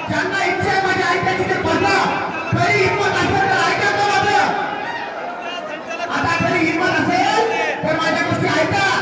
ज्यांना इच्छा आहे माझ्या ऐकायची ते बसा. खरी हिंमत असेल तर ऐका का माझं. आता खरी हिंमत असेल तर माझ्या गोष्टी ऐका.